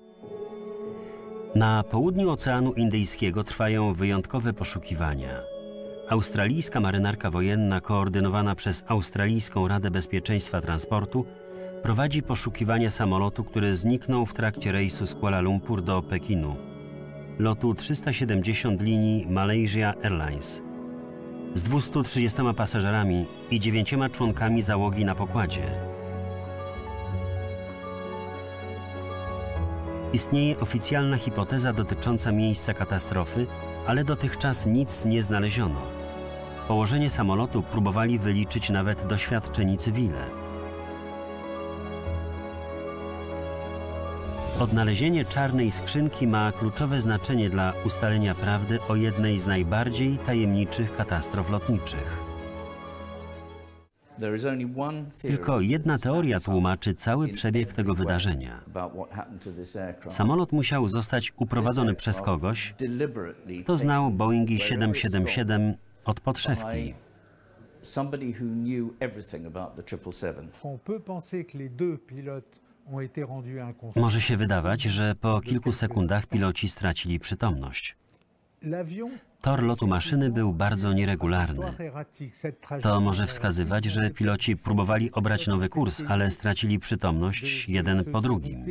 Na południu Oceanu Indyjskiego trwają wyjątkowe poszukiwania. Australijska marynarka wojenna, koordynowana przez Australijską Radę Bezpieczeństwa Transportu, prowadzi poszukiwania samolotu, który zniknął w trakcie rejsu z Kuala Lumpur do Pekinu, lotu 370 linii Malaysia Airlines, z 230 pasażerami i 9 członkami załogi na pokładzie. Istnieje oficjalna hipoteza dotycząca miejsca katastrofy, ale dotychczas nic nie znaleziono. Położenie samolotu próbowali wyliczyć nawet doświadczeni cywile. Odnalezienie czarnej skrzynki ma kluczowe znaczenie dla ustalenia prawdy o jednej z najbardziej tajemniczych katastrof lotniczych. Tylko jedna teoria tłumaczy cały przebieg tego wydarzenia. Samolot musiał zostać uprowadzony przez kogoś, kto znał Boeingi 777 od podszewki. Może się wydawać, że po kilku sekundach piloci stracili przytomność. Tor lotu maszyny był bardzo nieregularny. To może wskazywać, że piloci próbowali obrać nowy kurs, ale stracili przytomność jeden po drugim.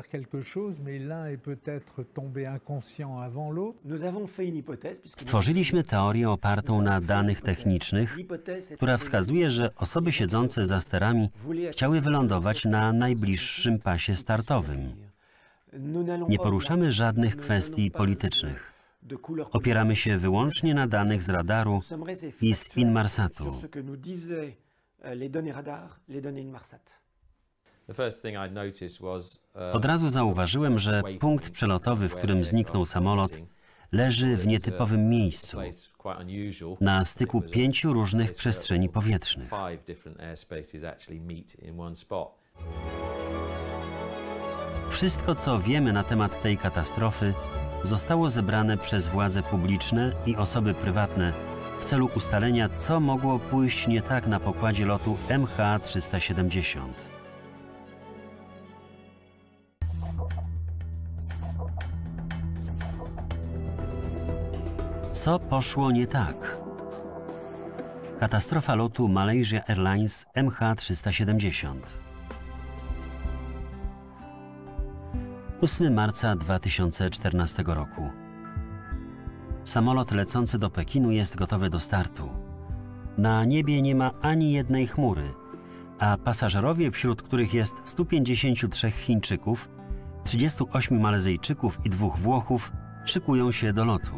Stworzyliśmy teorię opartą na danych technicznych, która wskazuje, że osoby siedzące za sterami chciały wylądować na najbliższym pasie startowym. Nie poruszamy żadnych kwestii politycznych. Opieramy się wyłącznie na danych z radaru i z Inmarsatu. Od razu zauważyłem, że punkt przelotowy, w którym zniknął samolot, leży w nietypowym miejscu, na styku 5 różnych przestrzeni powietrznych. Wszystko, co wiemy na temat tej katastrofy, zostało zebrane przez władze publiczne i osoby prywatne w celu ustalenia, co mogło pójść nie tak na pokładzie lotu MH370. Co poszło nie tak? Katastrofa lotu Malaysia Airlines MH370. 8 marca 2014 roku. Samolot lecący do Pekinu jest gotowy do startu. Na niebie nie ma ani jednej chmury, a pasażerowie, wśród których jest 153 Chińczyków, 38 Malezyjczyków i 2 Włochów, szykują się do lotu.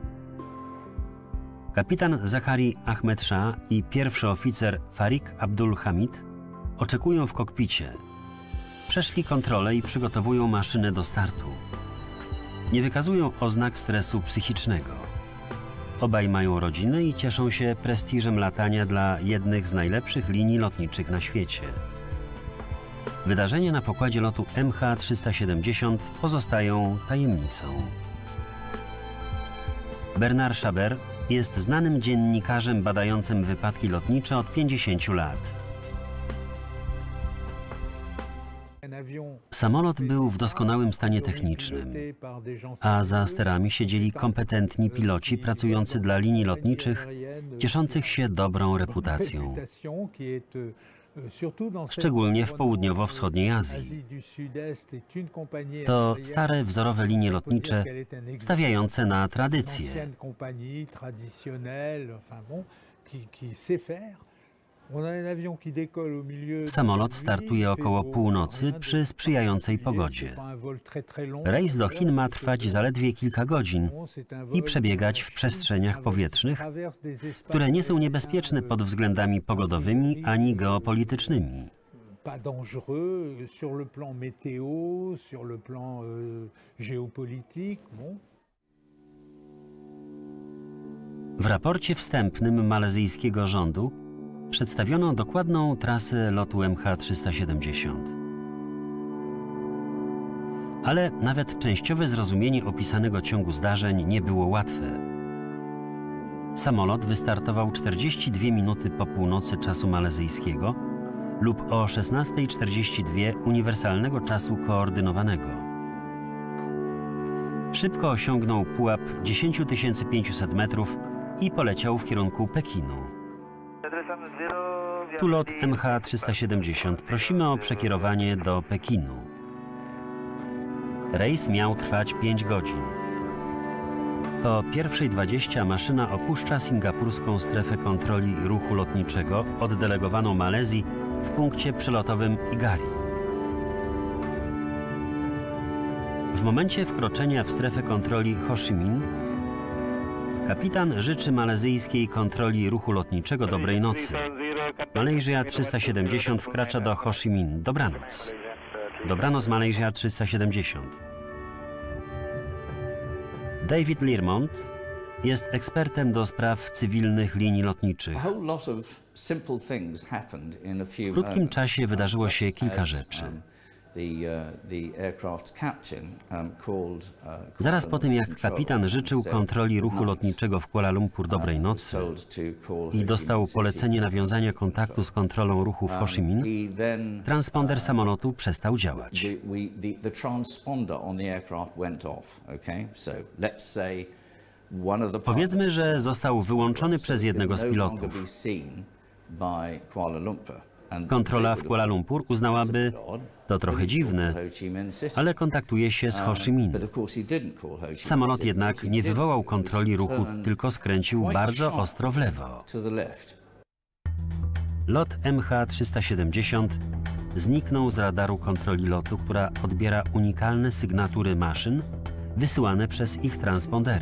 Kapitan Zachary Ahmed Shah i pierwszy oficer Farik Abdul Hamid oczekują w kokpicie. Przeszli kontrolę i przygotowują maszynę do startu. Nie wykazują oznak stresu psychicznego. Obaj mają rodzinę i cieszą się prestiżem latania dla jednych z najlepszych linii lotniczych na świecie. Wydarzenia na pokładzie lotu MH370 pozostają tajemnicą. Bernard Chabert jest znanym dziennikarzem badającym wypadki lotnicze od 50 lat. Samolot był w doskonałym stanie technicznym, a za sterami siedzieli kompetentni piloci pracujący dla linii lotniczych, cieszących się dobrą reputacją, szczególnie w południowo-wschodniej Azji. To stare, wzorowe linie lotnicze stawiające na tradycję. Samolot startuje około północy przy sprzyjającej pogodzie. Rejs do Chin ma trwać zaledwie kilka godzin i przebiegać w przestrzeniach powietrznych, które nie są niebezpieczne pod względami pogodowymi ani geopolitycznymi. W raporcie wstępnym malezyjskiego rządu przedstawiono dokładną trasę lotu MH370. Ale nawet częściowe zrozumienie opisanego ciągu zdarzeń nie było łatwe. Samolot wystartował 42 minuty po północy czasu malezyjskiego lub o 16:42 uniwersalnego czasu koordynowanego. Szybko osiągnął pułap 10 500 metrów i poleciał w kierunku Pekinu. Tu lot MH370. Prosimy o przekierowanie do Pekinu. Rejs miał trwać 5 godzin. Po 1:20 maszyna opuszcza singapurską strefę kontroli ruchu lotniczego oddelegowaną Malezji w punkcie przelotowym Igari. W momencie wkroczenia w strefę kontroli Ho Chi Minh kapitan życzy malezyjskiej kontroli ruchu lotniczego dobrej nocy. Malaysia 370 wkracza do Ho Chi Minh. Dobranoc. Dobranoc Malaysia 370. David Learmont jest ekspertem do spraw cywilnych linii lotniczych. W krótkim czasie wydarzyło się kilka rzeczy. Zaraz po tym, jak kapitan życzył kontroli ruchu lotniczego w Kuala Lumpur dobrej nocy i dostał polecenie nawiązania kontaktu z kontrolą ruchu w Ho Chi Minh, transponder samolotu przestał działać. Powiedzmy, że został wyłączony przez jednego z pilotów. Kontrola w Kuala Lumpur uznałaby, to trochę dziwne, ale kontaktuje się z Ho Chi Minh. Samolot jednak nie wywołał kontroli ruchu, tylko skręcił bardzo ostro w lewo. Lot MH370 zniknął z radaru kontroli lotu, która odbiera unikalne sygnatury maszyn wysyłane przez ich transpondery.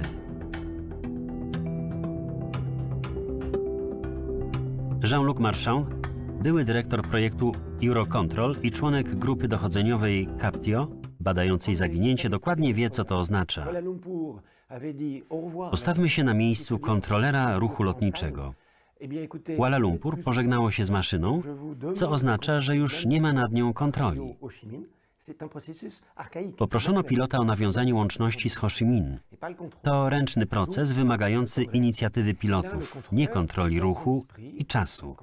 Jean-Luc Marchand, były dyrektor projektu Eurocontrol i członek grupy dochodzeniowej Captio, badającej zaginięcie, dokładnie wie, co to oznacza. Postawmy się na miejscu kontrolera ruchu lotniczego. Kuala Lumpur pożegnało się z maszyną, co oznacza, że już nie ma nad nią kontroli. Poproszono pilota o nawiązanie łączności z Ho Chi Minh. To ręczny proces wymagający inicjatywy pilotów, nie kontroli ruchu i czasu.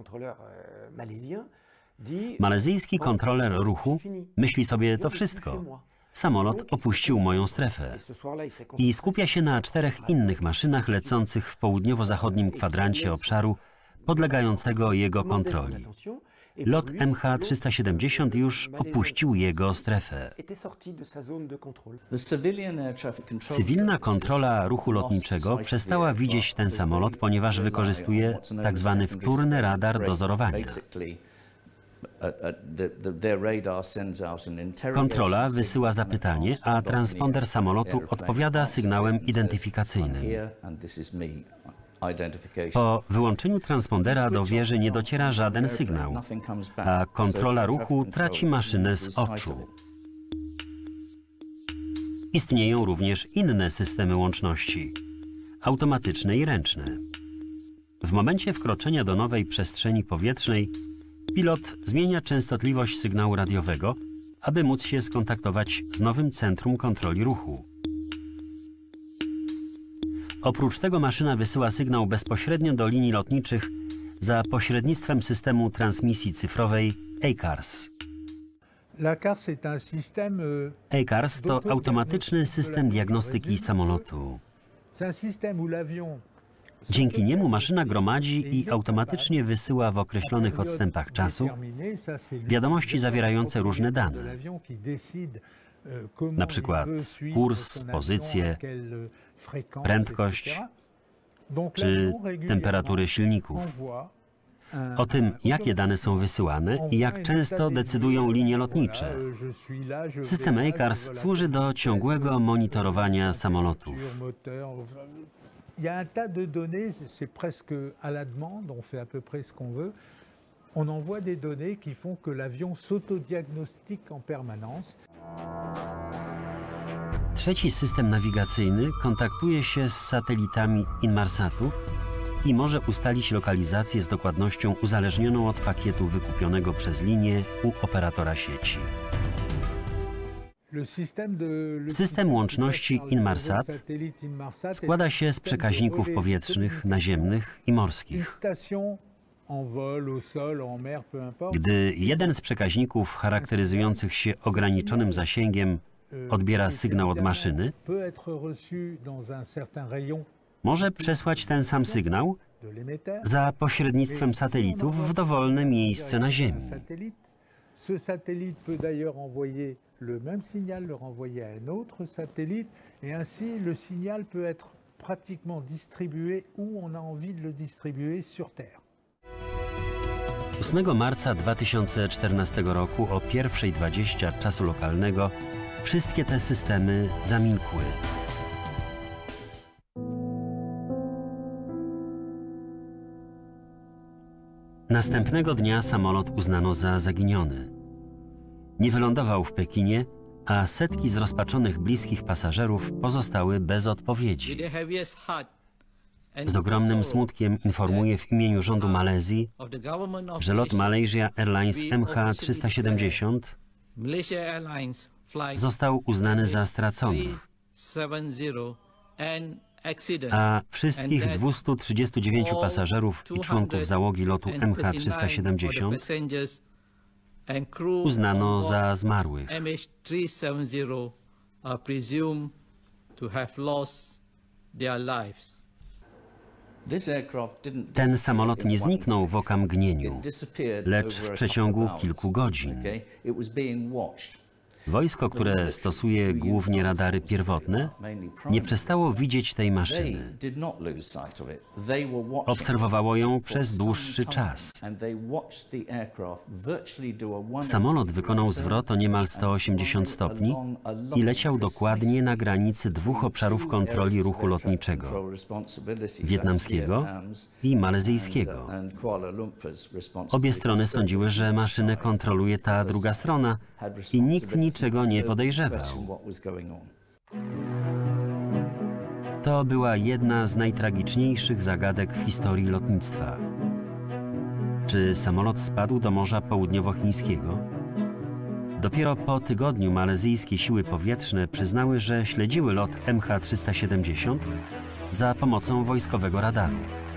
Malezyjski kontroler ruchu myśli sobie, to wszystko. Samolot opuścił moją strefę i skupia się na 4 innych maszynach lecących w południowo-zachodnim kwadrancie obszaru podlegającego jego kontroli. Lot MH370 już opuścił jego strefę. Cywilna kontrola ruchu lotniczego przestała widzieć ten samolot, ponieważ wykorzystuje tzw. wtórny radar dozorowania. Kontrola wysyła zapytanie, a transponder samolotu odpowiada sygnałem identyfikacyjnym. Po wyłączeniu transpondera do wieży nie dociera żaden sygnał, a kontrola ruchu traci maszynę z oczu. Istnieją również inne systemy łączności, automatyczne i ręczne. W momencie wkroczenia do nowej przestrzeni powietrznej pilot zmienia częstotliwość sygnału radiowego, aby móc się skontaktować z nowym centrum kontroli ruchu. Oprócz tego maszyna wysyła sygnał bezpośrednio do linii lotniczych za pośrednictwem systemu transmisji cyfrowej ACARS. ACARS to automatyczny system diagnostyki samolotu. Dzięki niemu maszyna gromadzi i automatycznie wysyła w określonych odstępach czasu wiadomości zawierające różne dane, na przykład kurs, pozycję, prędkość czy temperatury silników. O tym, jakie dane są wysyłane i jak często decydują linie lotnicze. System ACARS służy do ciągłego monitorowania samolotów. Il y a un tas de données, c'est presque à la demande, on fait à peu près ce qu'on veut. On envoie des données qui font que l'avion s'autodiagnostique en permanence. Trzeci system nawigacyjny kontaktuje się z satelitami Inmarsatu i może ustalić lokalizację z dokładnością uzależnioną od pakietu wykupionego przez linię u operatora sieci. System łączności Inmarsat składa się z przekaźników powietrznych, naziemnych i morskich. Gdy jeden z przekaźników charakteryzujących się ograniczonym zasięgiem odbiera sygnał od maszyny, może przesłać ten sam sygnał za pośrednictwem satelitów w dowolne miejsce na Ziemi. Ce satellite peut d'ailleurs envoyer le même signal, le renvoyer à un autre satellite, et ainsi le signal peut être pratiquement distribué où on a envie de le distribuer sur Terre. 8 marca 2014 roku o 1:20 czasu lokalnego wszystkie te systemy zamilkły. Następnego dnia samolot uznano za zaginiony. Nie wylądował w Pekinie, a setki zrozpaczonych bliskich pasażerów pozostały bez odpowiedzi. Z ogromnym smutkiem informuję w imieniu rządu Malezji, że lot Malaysia Airlines MH370 został uznany za stracony, a wszystkich 239 pasażerów i członków załogi lotu MH370 uznano za zmarłych. Ten samolot nie zniknął w okamgnieniu, lecz w przeciągu kilku godzin. Wojsko, które stosuje głównie radary pierwotne, nie przestało widzieć tej maszyny. Obserwowało ją przez dłuższy czas. Samolot wykonał zwrot o niemal 180 stopni i leciał dokładnie na granicy dwóch obszarów kontroli ruchu lotniczego, wietnamskiego i malezyjskiego. Obie strony sądziły, że maszynę kontroluje ta druga strona i nikt niczego nie podejrzewał. To była jedna z najtragiczniejszych zagadek w historii lotnictwa. Czy samolot spadł do Morza Południowochińskiego? Dopiero po tygodniu malezyjskie siły powietrzne przyznały, że śledziły lot MH370 za pomocą wojskowego radaru.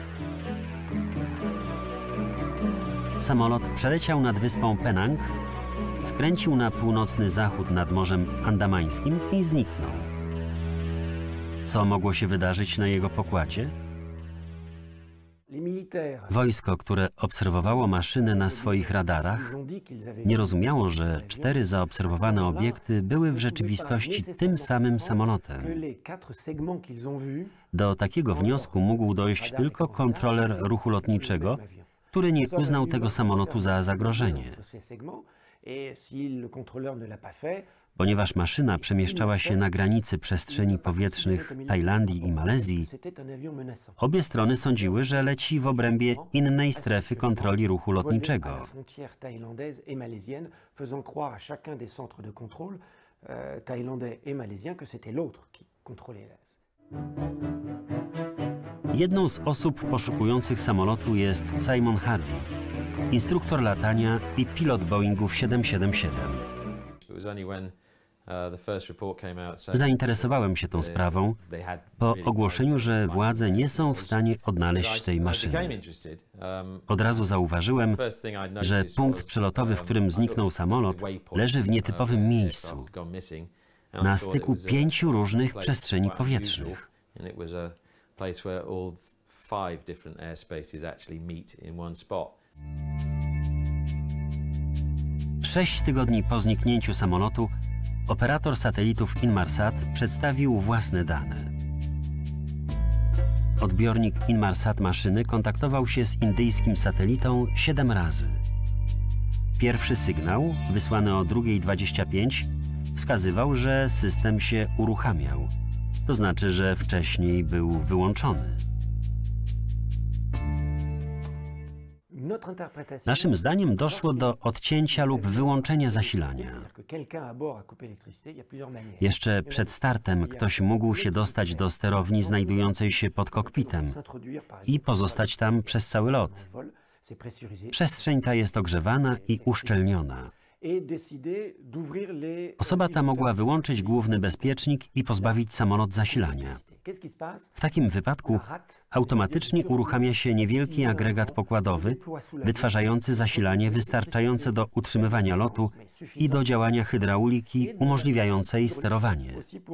Samolot przeleciał nad wyspą Penang, skręcił na północny zachód nad Morzem Andamańskim i zniknął. Co mogło się wydarzyć na jego pokładzie? Wojsko, które obserwowało maszynę na swoich radarach, nie rozumiało, że 4 zaobserwowane obiekty były w rzeczywistości tym samym samolotem. Do takiego wniosku mógł dojść tylko kontroler ruchu lotniczego, który nie uznał tego samolotu za zagrożenie. Ponieważ maszyna przemieszczała się na granicy przestrzeni powietrznych Tajlandii i Malezji, obie strony sądziły, że leci w obrębie innej strefy kontroli ruchu lotniczego. Jedną z osób poszukujących samolotu jest Simon Hardy, instruktor latania i pilot Boeingów 777. Zainteresowałem się tą sprawą po ogłoszeniu, że władze nie są w stanie odnaleźć tej maszyny. Od razu zauważyłem, że punkt przelotowy, w którym zniknął samolot, leży w nietypowym miejscu, na styku 5 różnych przestrzeni powietrznych. 6 tygodni po zniknięciu samolotu operator satelitów Inmarsat przedstawił własne dane. Odbiornik Inmarsat maszyny kontaktował się z indyjskim satelitą 7 razy. Pierwszy sygnał, wysłany o 2:25, wskazywał, że system się uruchamiał. To znaczy, że wcześniej był wyłączony. Naszym zdaniem doszło do odcięcia lub wyłączenia zasilania. Jeszcze przed startem ktoś mógł się dostać do sterowni znajdującej się pod kokpitem i pozostać tam przez cały lot. Przestrzeń ta jest ogrzewana i uszczelniona. Osoba ta mogła wyłączyć główny bezpiecznik i pozbawić samolot zasilania. W takim wypadku automatycznie uruchamia się niewielki agregat pokładowy, wytwarzający zasilanie wystarczające do utrzymywania lotu i do działania hydrauliki umożliwiającej sterowanie.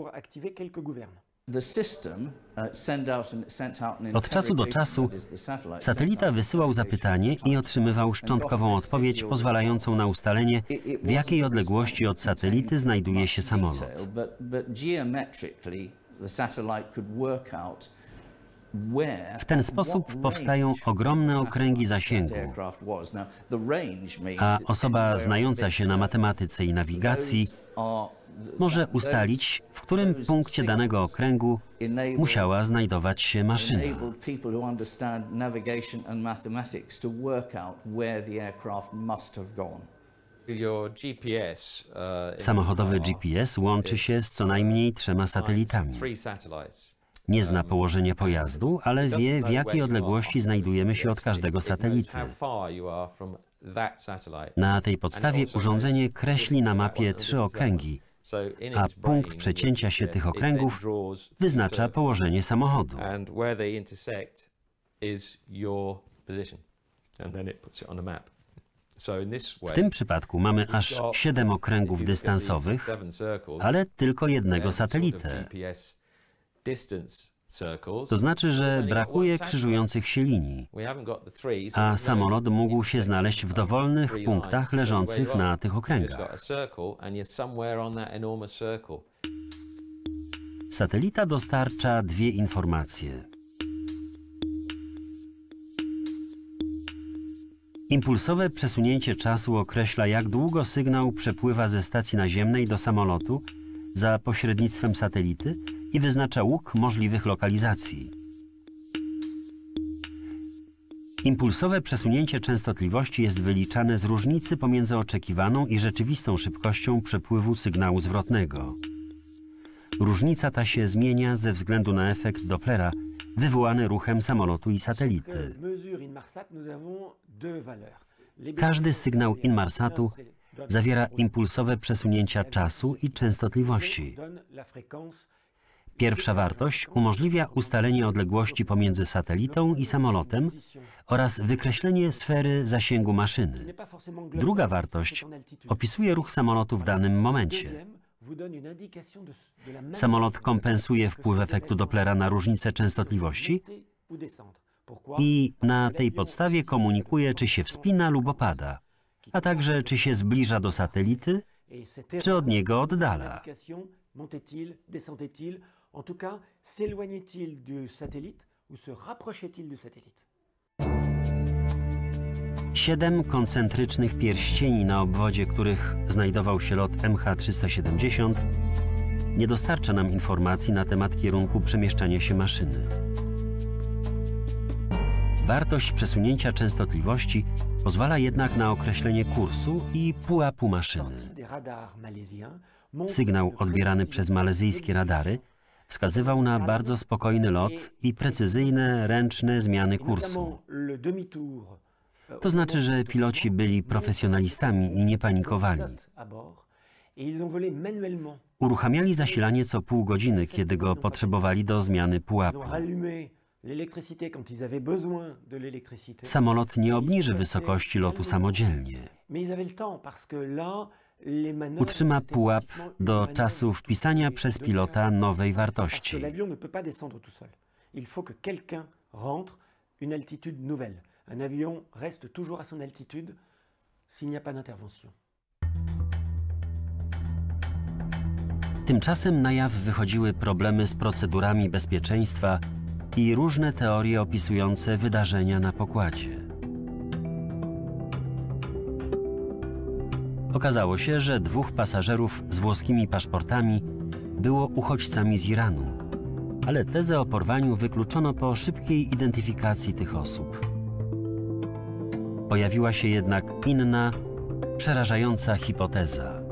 Od czasu do czasu satelita wysyłał zapytanie i otrzymywał szczątkową odpowiedź pozwalającą na ustalenie, w jakiej odległości od satelity znajduje się samolot. W ten sposób powstają ogromne okręgi zasięgu, a osoba znająca się na matematyce i nawigacji może ustalić, w którym punkcie danego okręgu musiała znajdować się maszyna. Samochodowy GPS łączy się z co najmniej 3 satelitami. Nie zna położenia pojazdu, ale wie, w jakiej odległości znajdujemy się od każdego satelity. Na tej podstawie urządzenie kreśli na mapie 3 okręgi, a punkt przecięcia się tych okręgów wyznacza położenie samochodu. W tym przypadku mamy aż 7 okręgów dystansowych, ale tylko jednego satelitę. To znaczy, że brakuje krzyżujących się linii, a samolot mógł się znaleźć w dowolnych punktach leżących na tych okręgach. Satelita dostarcza 2 informacje. Impulsowe przesunięcie czasu określa, jak długo sygnał przepływa ze stacji naziemnej do samolotu za pośrednictwem satelity i wyznacza łuk możliwych lokalizacji. Impulsowe przesunięcie częstotliwości jest wyliczane z różnicy pomiędzy oczekiwaną i rzeczywistą szybkością przepływu sygnału zwrotnego. Różnica ta się zmienia ze względu na efekt Dopplera wywołany ruchem samolotu i satelity. Każdy sygnał Inmarsatu zawiera impulsowe przesunięcia czasu i częstotliwości. Pierwsza wartość umożliwia ustalenie odległości pomiędzy satelitą i samolotem oraz wykreślenie sfery zasięgu maszyny. Druga wartość opisuje ruch samolotu w danym momencie. Samolot kompensuje wpływ efektu Dopplera na różnicę częstotliwości i na tej podstawie komunikuje, czy się wspina lub opada, a także czy się zbliża do satelity, czy od niego oddala. 7 koncentrycznych pierścieni, na obwodzie których znajdował się lot MH370, nie dostarcza nam informacji na temat kierunku przemieszczania się maszyny. Wartość przesunięcia częstotliwości pozwala jednak na określenie kursu i pułapu maszyny. Sygnał odbierany przez malezyjskie radary wskazywał na bardzo spokojny lot i precyzyjne, ręczne zmiany kursu. To znaczy, że piloci byli profesjonalistami i nie panikowali. Uruchamiali zasilanie co pół godziny, kiedy go potrzebowali do zmiany pułapu. Samolot nie obniży wysokości lotu samodzielnie. Utrzyma pułap do czasu wpisania przez pilota nowej wartości. Tymczasem na jaw wychodziły problemy z procedurami bezpieczeństwa i różne teorie opisujące wydarzenia na pokładzie. Okazało się, że 2 pasażerów z włoskimi paszportami było uchodźcami z Iranu, ale tezę o porwaniu wykluczono po szybkiej identyfikacji tych osób. Pojawiła się jednak inna, przerażająca hipoteza.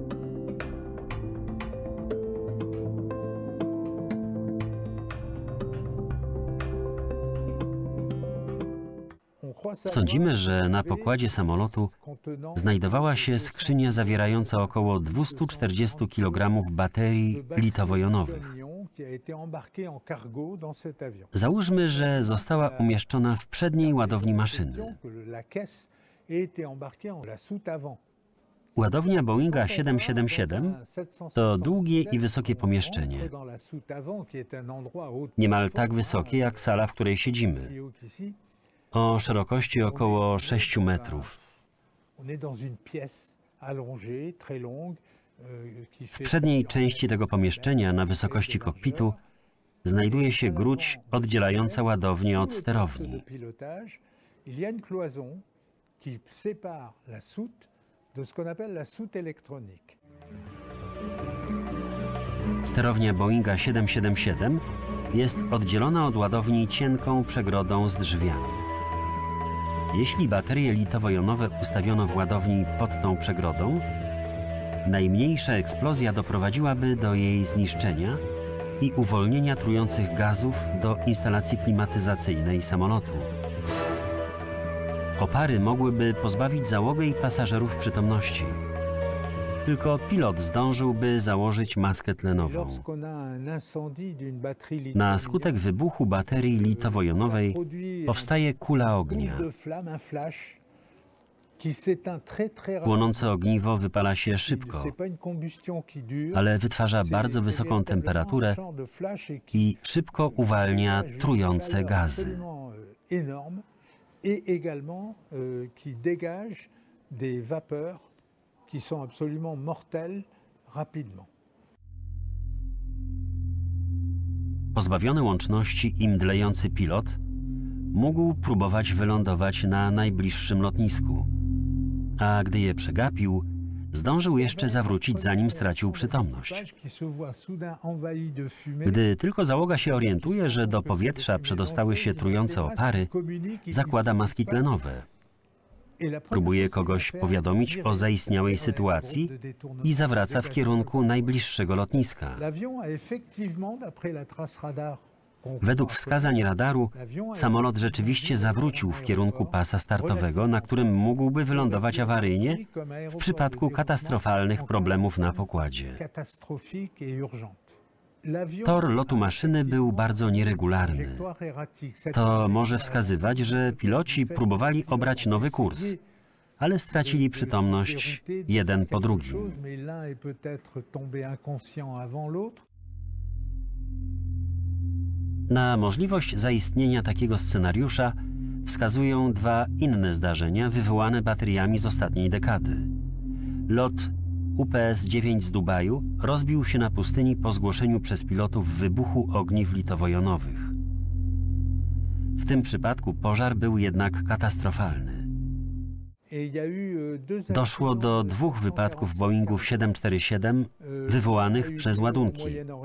Sądzimy, że na pokładzie samolotu znajdowała się skrzynia zawierająca około 240 kg baterii litowo-jonowych. Załóżmy, że została umieszczona w przedniej ładowni maszyny. Ładownia Boeinga 777 to długie i wysokie pomieszczenie. Niemal tak wysokie jak sala, w której siedzimy. O szerokości około 6 metrów. W przedniej części tego pomieszczenia, na wysokości kokpitu, znajduje się gruć oddzielająca ładownię od sterowni. Sterownia Boeinga 777 jest oddzielona od ładowni cienką przegrodą z drzwiami. Jeśli baterie litowo-jonowe ustawiono w ładowni pod tą przegrodą, najmniejsza eksplozja doprowadziłaby do jej zniszczenia i uwolnienia trujących gazów do instalacji klimatyzacyjnej samolotu. Opary mogłyby pozbawić załogę i pasażerów przytomności. Tylko pilot zdążyłby założyć maskę tlenową. Na skutek wybuchu baterii litowo-jonowej powstaje kula ognia. Płonące ogniwo wypala się szybko, ale wytwarza bardzo wysoką temperaturę i szybko uwalnia trujące gazy. Et également qui dégage des vapeurs qui sont absolument mortelles rapidement. Pozbawiony łączności i mdlejący pilot mógł próbować wylądować na najbliższym lotnisku, a gdy je przegapił, zdążył jeszcze zawrócić, zanim stracił przytomność. Gdy tylko załoga się orientuje, że do powietrza przedostały się trujące opary, zakłada maski tlenowe. Próbuje kogoś powiadomić o zaistniałej sytuacji i zawraca w kierunku najbliższego lotniska. Według wskazań radaru samolot rzeczywiście zawrócił w kierunku pasa startowego, na którym mógłby wylądować awaryjnie w przypadku katastrofalnych problemów na pokładzie. Tor lotu maszyny był bardzo nieregularny. To może wskazywać, że piloci próbowali obrać nowy kurs, ale stracili przytomność jeden po drugim. Na możliwość zaistnienia takiego scenariusza wskazują dwa inne zdarzenia wywołane bateriami z ostatniej dekady. Lot UPS-9 z Dubaju rozbił się na pustyni po zgłoszeniu przez pilotów wybuchu ogniw litowo-jonowych. W tym przypadku pożar był jednak katastrofalny. Doszło do 2 wypadków Boeingów 747 wywołanych przez ładunki.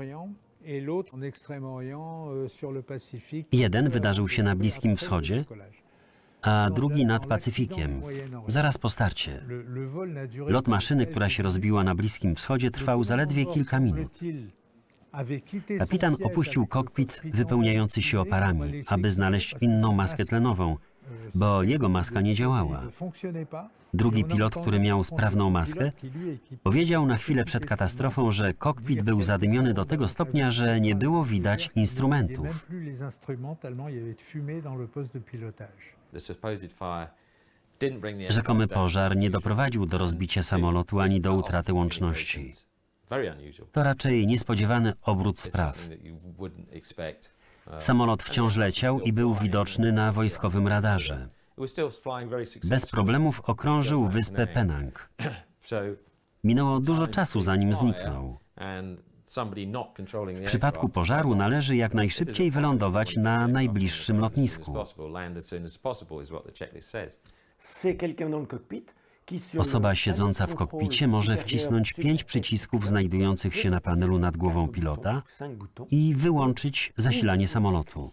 Jeden wydarzył się na Bliskim Wschodzie, a drugi nad Pacyfikiem, zaraz po starcie. Lot maszyny, która się rozbiła na Bliskim Wschodzie, trwał zaledwie kilka minut. Kapitan opuścił kokpit wypełniający się oparami, aby znaleźć inną maskę tlenową, bo jego maska nie działała. Drugi pilot, który miał sprawną maskę, powiedział na chwilę przed katastrofą, że kokpit był zadymiony do tego stopnia, że nie było widać instrumentów. Rzekomy pożar nie doprowadził do rozbicia samolotu ani do utraty łączności. To raczej niespodziewany obrót spraw. Samolot wciąż leciał i był widoczny na wojskowym radarze. Bez problemów okrążył wyspę Penang. Minęło dużo czasu, zanim zniknął. W przypadku pożaru należy jak najszybciej wylądować na najbliższym lotnisku. Osoba siedząca w kokpicie może wcisnąć 5 przycisków znajdujących się na panelu nad głową pilota i wyłączyć zasilanie samolotu.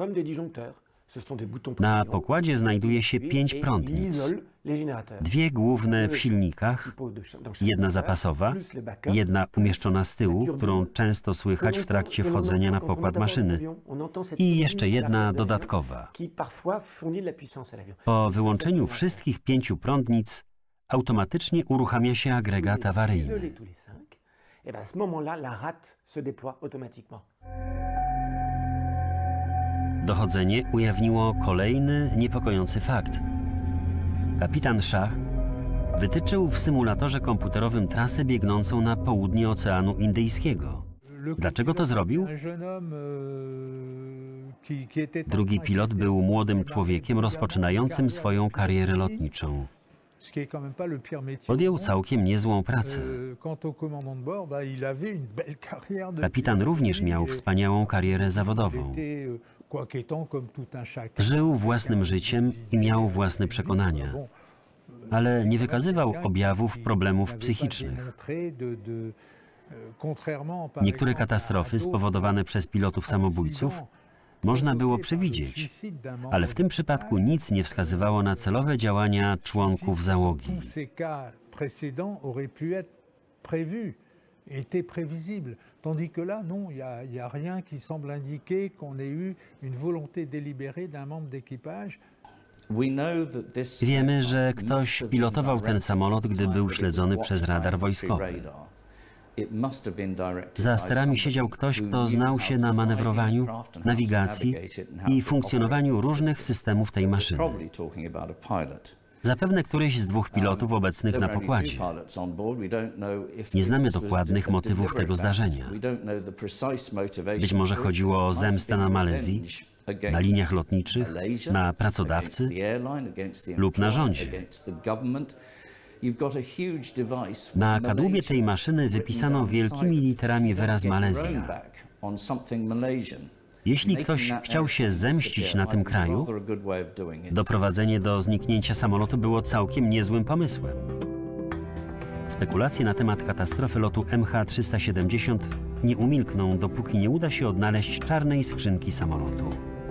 Na pokładzie znajduje się 5 prądnic. 2 główne w silnikach, jedna zapasowa, jedna umieszczona z tyłu, którą często słychać w trakcie wchodzenia na pokład maszyny, i jeszcze jedna dodatkowa. Po wyłączeniu wszystkich 5 prądnic automatycznie uruchamia się agregat awaryjny. et bien à ce moment-là, la rate se déploie automatiquement. Dochodzenie ujawniło kolejny niepokojący fakt. Kapitan Shah wytyczył w symulatorze komputerowym trasę biegnącą na południe Oceanu Indyjskiego. Dlaczego to zrobił? Drugi pilot był młodym człowiekiem rozpoczynającym swoją karierę lotniczą. Podjął całkiem niezłą pracę. Kapitan również miał wspaniałą karierę zawodową. Żył własnym życiem i miał własne przekonania, ale nie wykazywał objawów problemów psychicznych. Niektóre katastrofy spowodowane przez pilotów samobójców można było przewidzieć, ale w tym przypadku nic nie wskazywało na celowe działania członków załogi. Était prévisible. Tandis que là, non, il y a rien qui semble indiquer qu'on ait eu une volonté délibérée d'un membre d'équipage. Wiemy, że ktoś pilotował ten samolot, gdy był śledzony przez radar wojskowy. Za sterami siedział ktoś, kto znał się na manewrowaniu, nawigacji i funkcjonowaniu różnych systemów tej maszyny. Zapewne któryś z dwóch pilotów obecnych na pokładzie. Nie znamy dokładnych motywów tego zdarzenia. Być może chodziło o zemstę na Malezji, na liniach lotniczych, na pracodawcy lub na rządzie. Na kadłubie tej maszyny wypisano wielkimi literami wyraz Malezja. Jeśli ktoś chciał się zemścić na tym kraju, doprowadzenie do zniknięcia samolotu było całkiem niezłym pomysłem. Spekulacje na temat katastrofy lotu MH370 nie umilkną, dopóki nie uda się odnaleźć czarnej skrzynki samolotu.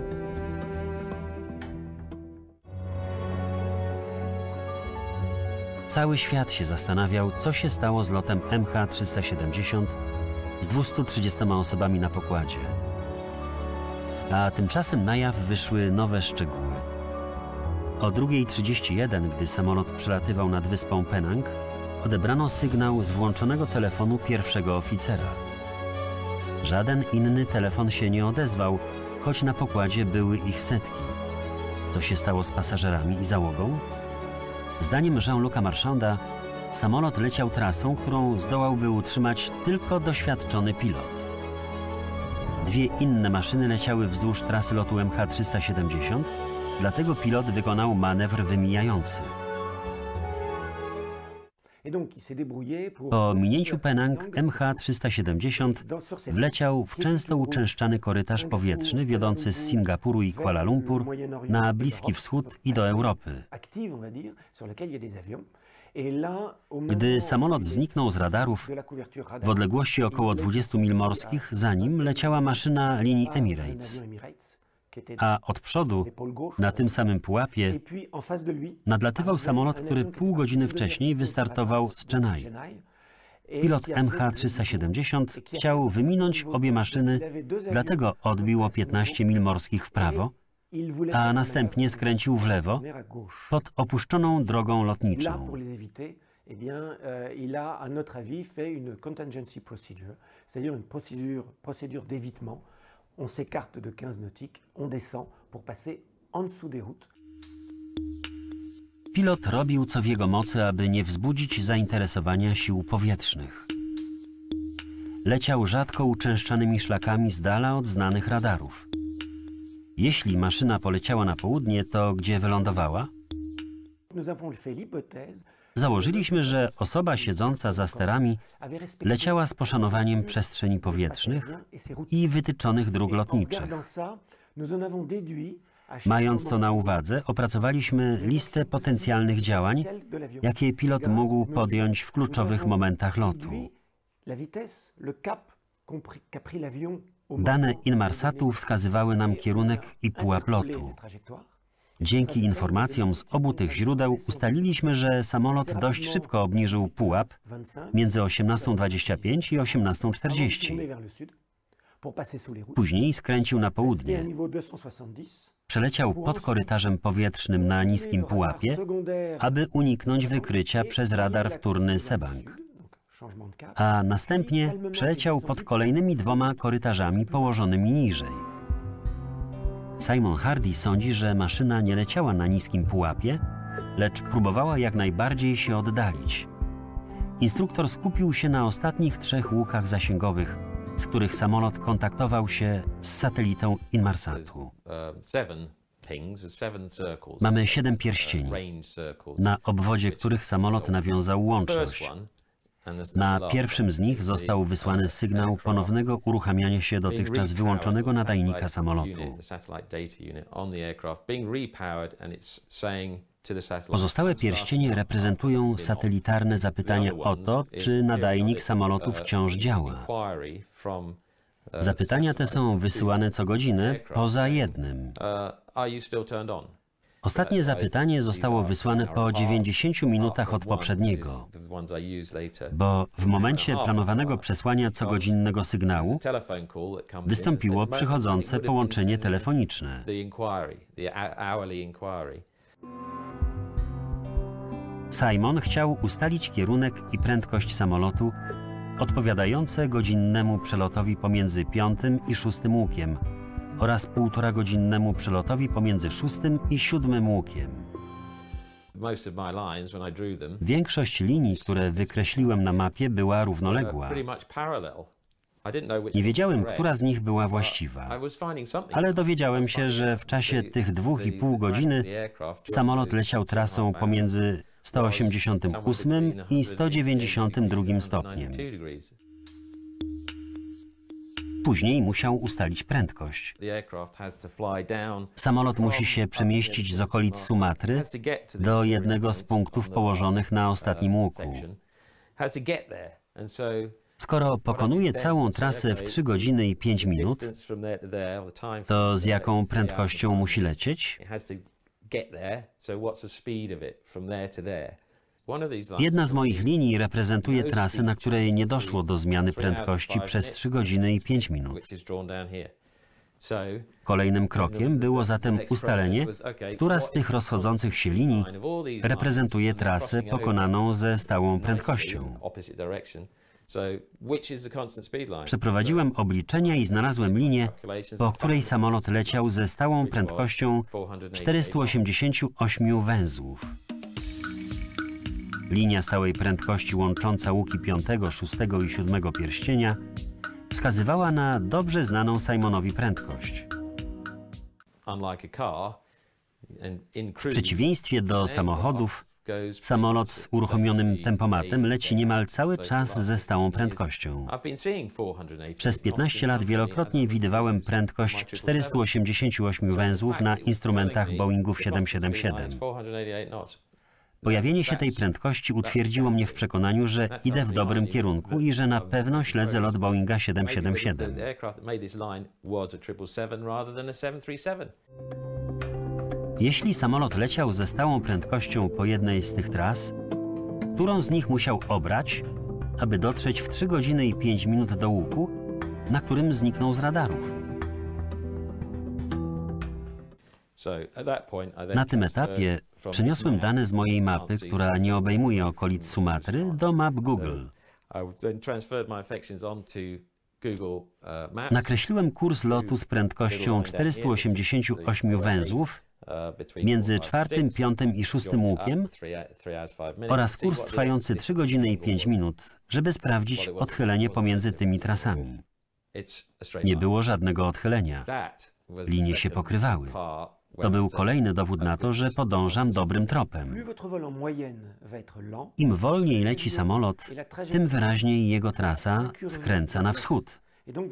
Cały świat się zastanawiał, co się stało z lotem MH370 z 230 osobami na pokładzie. A tymczasem na jaw wyszły nowe szczegóły. O 2:31, gdy samolot przelatywał nad wyspą Penang, odebrano sygnał z włączonego telefonu pierwszego oficera. Żaden inny telefon się nie odezwał, choć na pokładzie były ich setki. Co się stało z pasażerami i załogą? Zdaniem Jean-Luc'a Marchanda, samolot leciał trasą, którą zdołałby utrzymać tylko doświadczony pilot. Dwie inne maszyny leciały wzdłuż trasy lotu MH370, dlatego pilot wykonał manewr wymijający. Po minięciu Penang MH370 wleciał w często uczęszczany korytarz powietrzny wiodący z Singapuru i Kuala Lumpur na Bliski Wschód i do Europy. Gdy samolot zniknął z radarów, w odległości około 20 mil morskich za nim leciała maszyna linii Emirates, a od przodu, na tym samym pułapie, nadlatywał samolot, który pół godziny wcześniej wystartował z Chennai. Pilot MH370 chciał wyminąć obie maszyny, dlatego odbił o 15 mil morskich w prawo, a następnie skręcił w lewo pod opuszczoną drogą lotniczą. On s'écarte de 15 nautiques, on descend pour passer en dessous des routes. Pilot robił co w jego mocy, aby nie wzbudzić zainteresowania sił powietrznych. Leciał rzadko uczęszczanymi szlakami z dala od znanych radarów. Jeśli maszyna poleciała na południe, to gdzie wylądowała? Założyliśmy, że osoba siedząca za sterami leciała z poszanowaniem przestrzeni powietrznych i wytyczonych dróg lotniczych. Mając to na uwadze, opracowaliśmy listę potencjalnych działań, jakie pilot mógł podjąć w kluczowych momentach lotu. Dane Inmarsatu wskazywały nam kierunek i pułap lotu. Dzięki informacjom z obu tych źródeł ustaliliśmy, że samolot dość szybko obniżył pułap między 18:25 i 18:40. Później skręcił na południe. Przeleciał pod korytarzem powietrznym na niskim pułapie, aby uniknąć wykrycia przez radar wtórny Sebang. a następnie przeleciał pod kolejnymi 2 korytarzami położonymi niżej. Simon Hardy sądzi, że maszyna nie leciała na niskim pułapie, lecz próbowała jak najbardziej się oddalić. Instruktor skupił się na ostatnich 3 łukach zasięgowych, z których samolot kontaktował się z satelitą Inmarsatu. Mamy 7 pierścieni, na obwodzie których samolot nawiązał łączność. Na pierwszym z nich został wysłany sygnał ponownego uruchamiania się dotychczas wyłączonego nadajnika samolotu. Pozostałe pierścienie reprezentują satelitarne zapytania o to, czy nadajnik samolotu wciąż działa. Zapytania te są wysyłane co godzinę, poza jednym. Ostatnie zapytanie zostało wysłane po 90 minutach od poprzedniego, bo w momencie planowanego przesłania cogodzinnego sygnału wystąpiło przychodzące połączenie telefoniczne. Simon chciał ustalić kierunek i prędkość samolotu odpowiadające godzinnemu przelotowi pomiędzy 5. i 6. łukiem oraz 1,5-godzinnemu przelotowi pomiędzy 6. i 7. łukiem. Większość linii, które wykreśliłem na mapie, była równoległa. Nie wiedziałem, która z nich była właściwa, ale dowiedziałem się, że w czasie tych 2,5 godziny samolot leciał trasą pomiędzy 188 i 192 stopniem. Później musiał ustalić prędkość. Samolot musi się przemieścić z okolic Sumatry do jednego z punktów położonych na ostatnim łuku. Skoro pokonuje całą trasę w 3 godziny i 5 minut, to z jaką prędkością musi lecieć? Jedna z moich linii reprezentuje trasę, na której nie doszło do zmiany prędkości przez 3 godziny i 5 minut. Kolejnym krokiem było zatem ustalenie, która z tych rozchodzących się linii reprezentuje trasę pokonaną ze stałą prędkością. Przeprowadziłem obliczenia i znalazłem linię, po której samolot leciał ze stałą prędkością 488 węzłów. Linia stałej prędkości łącząca łuki 5., 6. i 7. pierścienia wskazywała na dobrze znaną Simonowi prędkość. W przeciwieństwie do samochodów, samolot z uruchomionym tempomatem leci niemal cały czas ze stałą prędkością. Przez 15 lat wielokrotnie widywałem prędkość 488 węzłów na instrumentach Boeingów 777. Pojawienie się tej prędkości utwierdziło mnie w przekonaniu, że idę w dobrym kierunku i że na pewno śledzę lot Boeinga 777. Jeśli samolot leciał ze stałą prędkością po jednej z tych tras, którą z nich musiał obrać, aby dotrzeć w 3 godziny i 5 minut do łuku, na którym zniknął z radarów? Na tym etapie przeniosłem dane z mojej mapy, która nie obejmuje okolic Sumatry, do map Google. Nakreśliłem kurs lotu z prędkością 488 węzłów między 4., 5. i 6. łukiem oraz kurs trwający 3 godziny i 5 minut, żeby sprawdzić odchylenie pomiędzy tymi trasami. Nie było żadnego odchylenia. Linie się pokrywały. To był kolejny dowód na to, że podążam dobrym tropem. Im wolniej leci samolot, tym wyraźniej jego trasa skręca na wschód.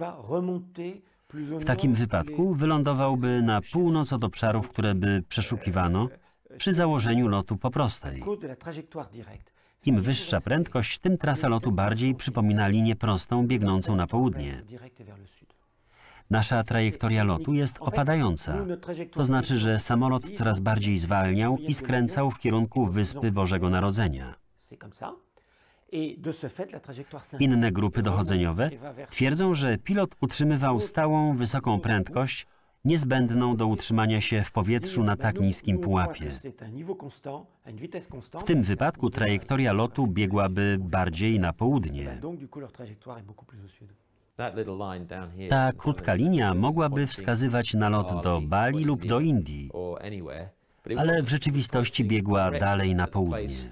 W takim wypadku wylądowałby na północ od obszarów, które by przeszukiwano przy założeniu lotu po prostej. Im wyższa prędkość, tym trasa lotu bardziej przypomina linię prostą biegnącą na południe. Nasza trajektoria lotu jest opadająca. To znaczy, że samolot coraz bardziej zwalniał i skręcał w kierunku Wyspy Bożego Narodzenia. Inne grupy dochodzeniowe twierdzą, że pilot utrzymywał stałą, wysoką prędkość niezbędną do utrzymania się w powietrzu na tak niskim pułapie. W tym wypadku trajektoria lotu biegłaby bardziej na południe. Ta krótka linia mogłaby wskazywać na lot do Bali lub do Indii, ale w rzeczywistości biegła dalej na południe.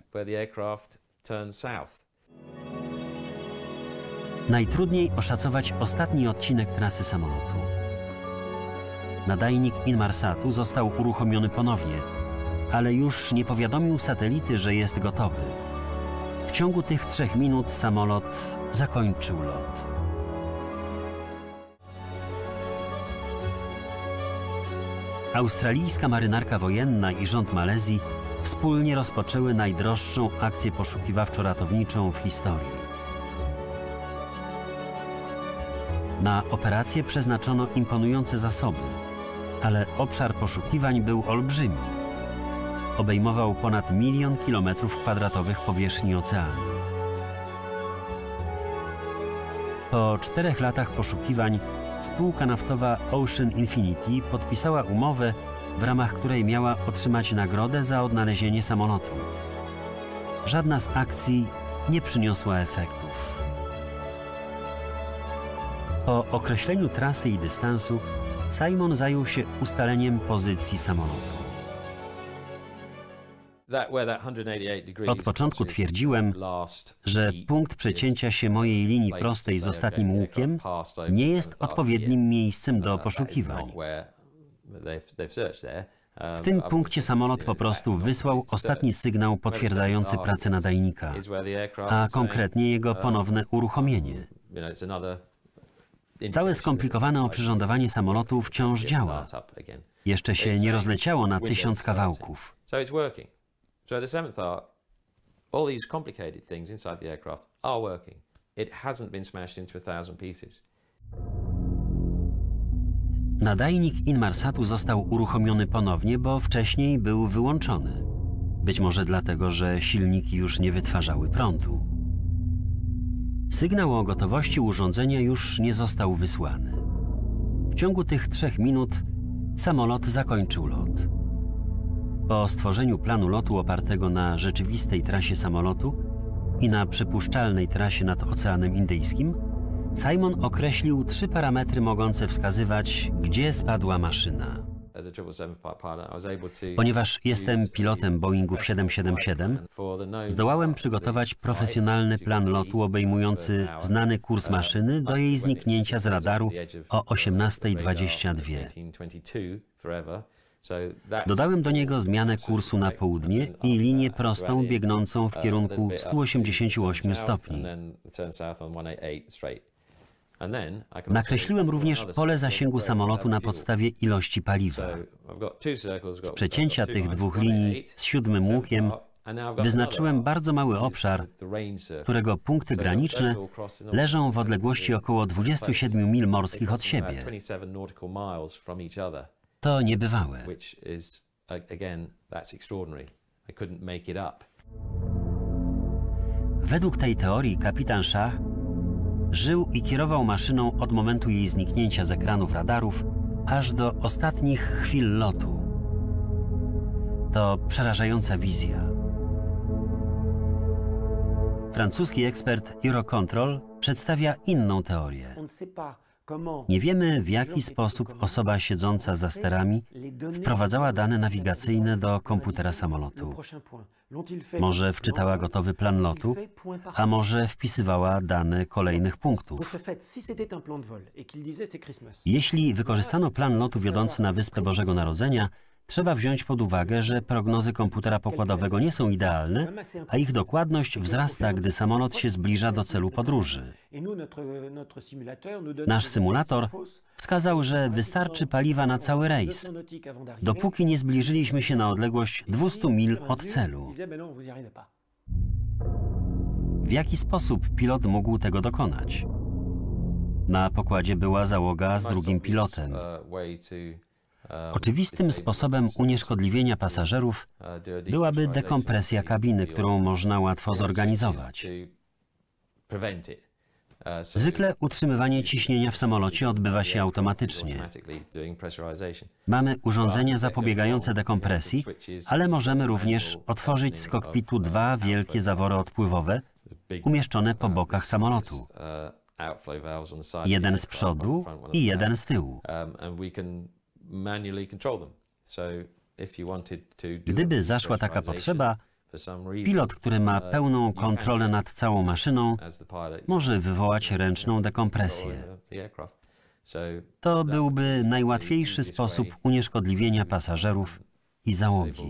Najtrudniej oszacować ostatni odcinek trasy samolotu. Nadajnik Inmarsatu został uruchomiony ponownie, ale już nie powiadomił satelity, że jest gotowy. W ciągu tych 3 minut samolot zakończył lot. Australijska marynarka wojenna i rząd Malezji wspólnie rozpoczęły najdroższą akcję poszukiwawczo-ratowniczą w historii. Na operację przeznaczono imponujące zasoby, ale obszar poszukiwań był olbrzymi. Obejmował ponad 1 000 000 km² powierzchni oceanu. Po 4 latach poszukiwań spółka naftowa Ocean Infinity podpisała umowę, w ramach której miała otrzymać nagrodę za odnalezienie samolotu. Żadna z akcji nie przyniosła efektów. Po określeniu trasy i dystansu Simon zajął się ustaleniem pozycji samolotu. Od początku twierdziłem, że punkt przecięcia się mojej linii prostej z ostatnim łukiem nie jest odpowiednim miejscem do poszukiwań. W tym punkcie samolot po prostu wysłał ostatni sygnał potwierdzający pracę nadajnika, a konkretnie jego ponowne uruchomienie. Całe skomplikowane oprzyrządowanie samolotu wciąż działa. Jeszcze się nie rozleciało na 1000 kawałków. So the seventh thought, all these complicated things inside the aircraft are working. It hasn't been smashed into 1000 pieces. Nadajnik Inmarsatu został uruchomiony ponownie, bo wcześniej był wyłączony. Być może dlatego, że silniki już nie wytwarzały prądu. Sygnał o gotowości urządzenia już nie został wysłany. W ciągu tych 3 minut samolot zakończył lot. Po stworzeniu planu lotu opartego na rzeczywistej trasie samolotu i na przypuszczalnej trasie nad Oceanem Indyjskim, Simon określił 3 parametry mogące wskazywać, gdzie spadła maszyna. Ponieważ jestem pilotem Boeingów 777, zdołałem przygotować profesjonalny plan lotu obejmujący znany kurs maszyny do jej zniknięcia z radaru o 18:22. Dodałem do niego zmianę kursu na południe i linię prostą biegnącą w kierunku 188 stopni. Nakreśliłem również pole zasięgu samolotu na podstawie ilości paliwa. Z przecięcia tych 2 linii z 7. łukiem wyznaczyłem bardzo mały obszar, którego punkty graniczne leżą w odległości około 27 mil morskich od siebie. To niebywałe. Według tej teorii kapitan Shah żył i kierował maszyną od momentu jej zniknięcia z ekranów radarów aż do ostatnich chwil lotu. To przerażająca wizja. Francuski ekspert Eurocontrol przedstawia inną teorię. Nie wiemy, w jaki sposób osoba siedząca za sterami wprowadzała dane nawigacyjne do komputera samolotu. Może wczytała gotowy plan lotu, a może wpisywała dane kolejnych punktów. Jeśli wykorzystano plan lotu wiodący na Wyspę Bożego Narodzenia, trzeba wziąć pod uwagę, że prognozy komputera pokładowego nie są idealne, a ich dokładność wzrasta, gdy samolot się zbliża do celu podróży. Nasz symulator wskazał, że wystarczy paliwa na cały rejs, dopóki nie zbliżyliśmy się na odległość 200 mil od celu. W jaki sposób pilot mógł tego dokonać? Na pokładzie była załoga z drugim pilotem. Oczywistym sposobem unieszkodliwienia pasażerów byłaby dekompresja kabiny, którą można łatwo zorganizować. Zwykle utrzymywanie ciśnienia w samolocie odbywa się automatycznie. Mamy urządzenia zapobiegające dekompresji, ale możemy również otworzyć z kokpitu dwa wielkie zawory odpływowe umieszczone po bokach samolotu. Jeden z przodu i jeden z tyłu. Gdyby zaszła taka potrzeba, pilot, który ma pełną kontrolę nad całą maszyną, może wywołać ręczną dekompresję. To byłby najłatwiejszy sposób unieszkodliwienia pasażerów i załogi.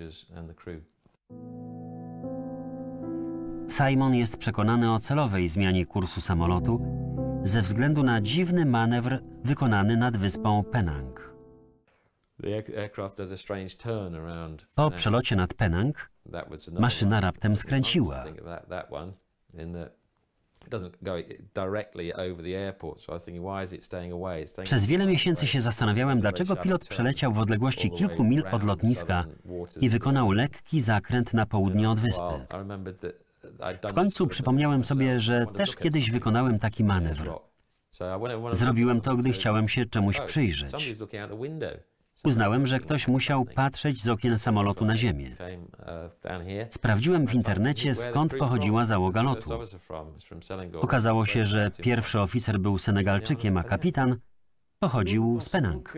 Simon jest przekonany o celowej zmianie kursu samolotu ze względu na dziwny manewr wykonany nad wyspą Penang. Po przelocie nad Penang maszyna raptem skręciła. Przez wiele miesięcy się zastanawiałem, dlaczego pilot przeleciał w odległości kilku mil od lotniska i wykonał lekki zakręt na południe od wyspy. W końcu przypomniałem sobie, że też kiedyś wykonałem taki manewr. Zrobiłem to, gdy chciałem się czemuś przyjrzeć. Uznałem, że ktoś musiał patrzeć z okien samolotu na ziemię. Sprawdziłem w internecie, skąd pochodziła załoga lotu. Okazało się, że pierwszy oficer był Senegalczykiem, a kapitan pochodził z Penang.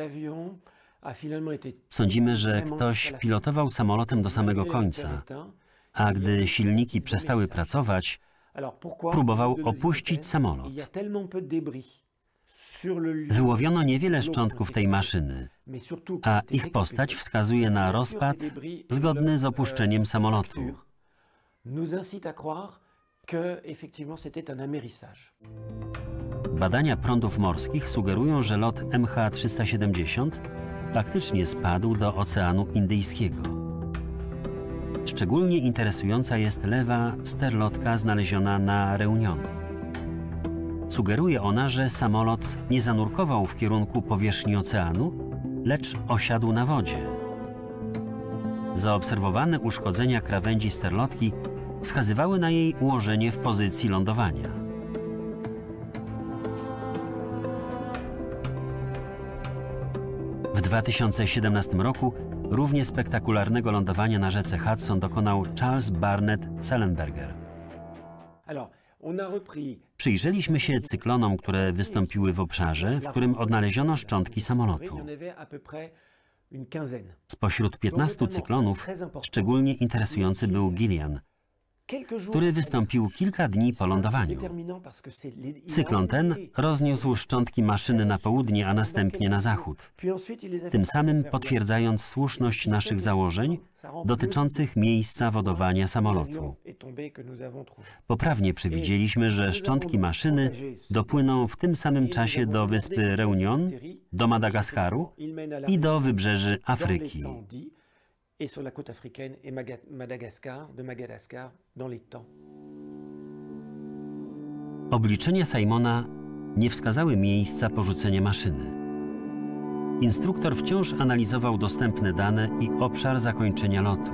Sądzimy, że ktoś pilotował samolotem do samego końca, a gdy silniki przestały pracować, próbował opuścić samolot. Wyłowiono niewiele szczątków tej maszyny, a ich postać wskazuje na rozpad zgodny z opuszczeniem samolotu. Badania prądów morskich sugerują, że lot MH370 faktycznie spadł do Oceanu Indyjskiego. Szczególnie interesująca jest lewa sterlotka znaleziona na Reunion. Sugeruje ona, że samolot nie zanurkował w kierunku powierzchni oceanu, lecz osiadł na wodzie. Zaobserwowane uszkodzenia krawędzi sterlotki wskazywały na jej ułożenie w pozycji lądowania. W 2017 roku równie spektakularnego lądowania na rzece Hudson dokonał Charles Barnett Sellenberger. Przyjrzeliśmy się cyklonom, które wystąpiły w obszarze, w którym odnaleziono szczątki samolotu. Spośród 15 cyklonów szczególnie interesujący był Gillian, który wystąpił kilka dni po lądowaniu. Cyklon ten rozniósł szczątki maszyny na południe, a następnie na zachód, tym samym potwierdzając słuszność naszych założeń dotyczących miejsca wodowania samolotu. Poprawnie przewidzieliśmy, że szczątki maszyny dopłyną w tym samym czasie do wyspy Reunion, do Madagaskaru i do wybrzeży Afryki. Et sur la côte africaine et de Madagascar dans les temps. Obliczenia Simona nie wskazały miejsca porzucenia maszyny. Instruktor wciąż analizował dostępne dane i obszar zakończenia lotu.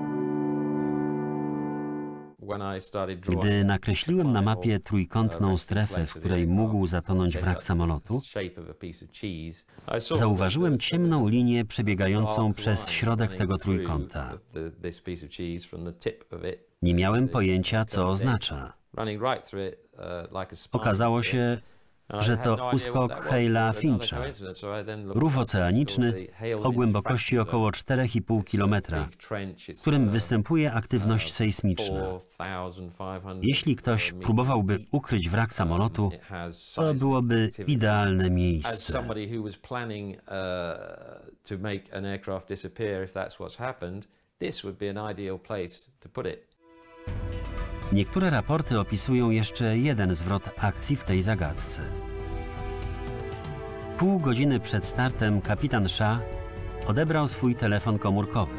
Gdy nakreśliłem na mapie trójkątną strefę, w której mógł zatonąć wrak samolotu, zauważyłem ciemną linię przebiegającą przez środek tego trójkąta. Nie miałem pojęcia, co oznacza. Okazało się, że to uskok Hale'a Fincha, rów oceaniczny o głębokości około 4,5 km, w którym występuje aktywność sejsmiczna. Jeśli ktoś próbowałby ukryć wrak samolotu, to byłoby idealne miejsce. Niektóre raporty opisują jeszcze jeden zwrot akcji w tej zagadce. Pół godziny przed startem kapitan Shah odebrał swój telefon komórkowy.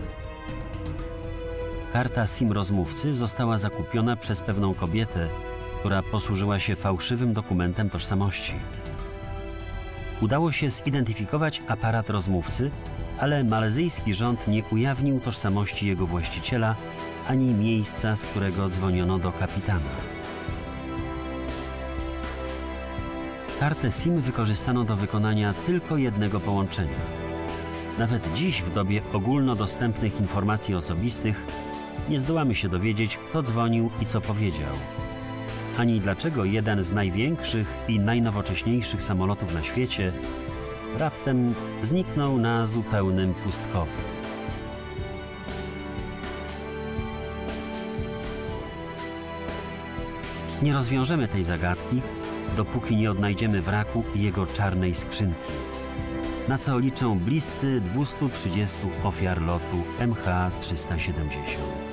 Karta SIM rozmówcy została zakupiona przez pewną kobietę, która posłużyła się fałszywym dokumentem tożsamości. Udało się zidentyfikować aparat rozmówcy, ale malezyjski rząd nie ujawnił tożsamości jego właściciela ani miejsca, z którego dzwoniono do kapitana. Kartę SIM wykorzystano do wykonania tylko jednego połączenia. Nawet dziś, w dobie ogólnodostępnych informacji osobistych, nie zdołamy się dowiedzieć, kto dzwonił i co powiedział. Ani dlaczego jeden z największych i najnowocześniejszych samolotów na świecie raptem zniknął na zupełnym pustkowiu. Nie rozwiążemy tej zagadki, dopóki nie odnajdziemy wraku i jego czarnej skrzynki, na co liczą bliscy 230 ofiar lotu MH370.